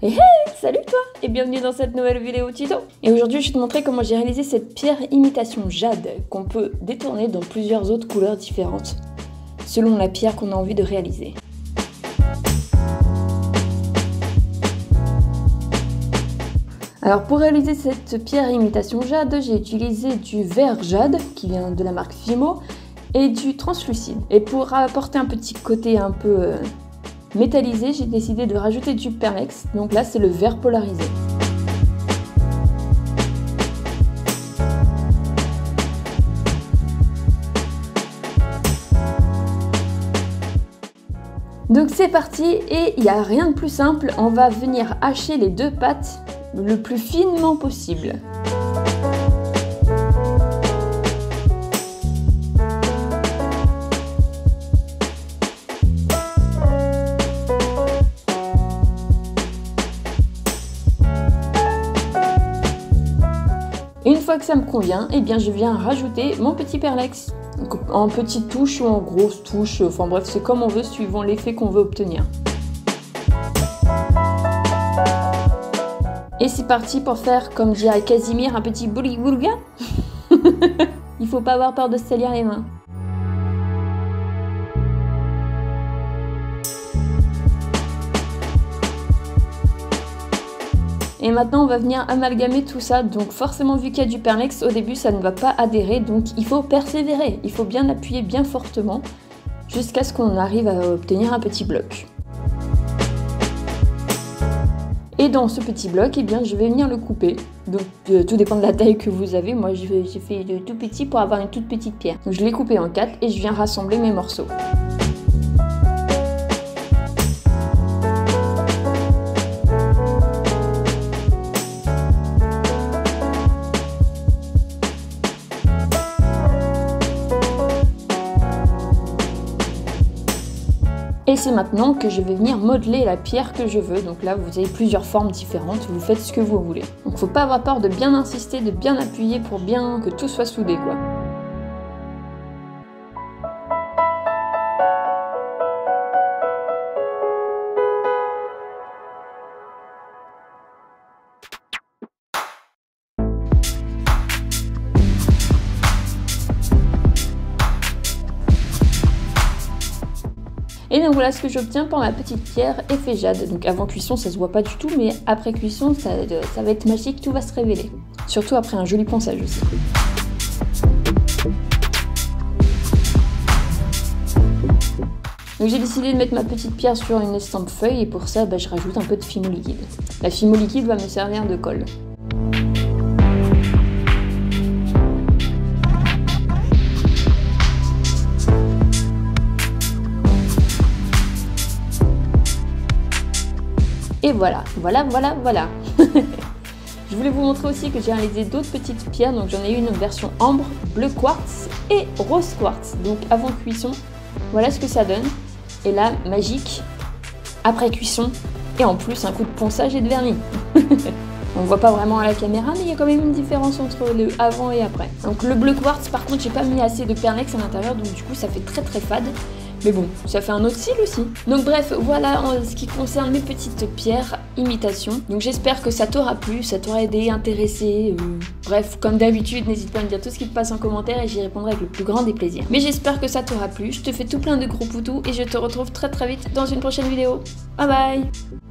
Et hey, salut toi et bienvenue dans cette nouvelle vidéo tuto. Et aujourd'hui je vais te montrer comment j'ai réalisé cette pierre imitation jade qu'on peut détourner dans plusieurs autres couleurs différentes selon la pierre qu'on a envie de réaliser. Alors pour réaliser cette pierre imitation jade, j'ai utilisé du verre jade qui vient de la marque Fimo et du translucide. Et pour apporter un petit côté un peu métallisé, j'ai décidé de rajouter du perlex, donc là c'est le verre polarisé. Donc c'est parti et il n'y a rien de plus simple, on va venir hacher les deux pattes le plus finement possible. Une fois que ça me convient, eh bien je viens rajouter mon petit perlex. Donc, en petite touche ou en grosse touche, enfin bref, c'est comme on veut suivant l'effet qu'on veut obtenir. Et c'est parti pour faire, comme dirait Casimir, un petit bouli-boulga. Il faut pas avoir peur de se salir les mains. Et maintenant on va venir amalgamer tout ça, donc forcément vu qu'il y a du perlex, au début ça ne va pas adhérer, donc il faut persévérer, il faut bien appuyer bien fortement jusqu'à ce qu'on arrive à obtenir un petit bloc. Et dans ce petit bloc, eh bien, je vais venir le couper, donc tout dépend de la taille que vous avez, moi j'ai fait de tout petit pour avoir une toute petite pierre. Donc je l'ai coupé en 4 et je viens rassembler mes morceaux. Et c'est maintenant que je vais venir modeler la pierre que je veux. Donc là, vous avez plusieurs formes différentes, vous faites ce que vous voulez. Donc faut pas avoir peur de bien insister, de bien appuyer pour bien que tout soit soudé, quoi. Et donc voilà ce que j'obtiens pour ma petite pierre effet jade. Donc avant cuisson ça se voit pas du tout, mais après cuisson ça va être magique, tout va se révéler. Surtout après un joli ponçage aussi. Donc j'ai décidé de mettre ma petite pierre sur une estampe feuille et pour ça je rajoute un peu de Fimo liquide. La Fimo liquide va me servir de colle. Et voilà. Je voulais vous montrer aussi que j'ai réalisé d'autres petites pierres, donc j'en ai eu une version ambre, bleu quartz et rose quartz. Donc avant cuisson, voilà ce que ça donne. Et là, magique, après cuisson, et en plus un coup de ponçage et de vernis. On ne voit pas vraiment à la caméra, mais il y a quand même une différence entre le avant et après. Donc le bleu quartz, par contre, j'ai pas mis assez de perlex à l'intérieur, donc du coup ça fait très fade. Mais bon, ça fait un autre style aussi. Donc bref, voilà en ce qui concerne mes petites pierres imitation. Donc j'espère que ça t'aura plu, ça t'aura aidé, intéressé. Bref, comme d'habitude, n'hésite pas à me dire tout ce qui te passe en commentaire et j'y répondrai avec le plus grand des plaisirs. Mais j'espère que ça t'aura plu, je te fais tout plein de gros poutous et je te retrouve très vite dans une prochaine vidéo. Bye bye!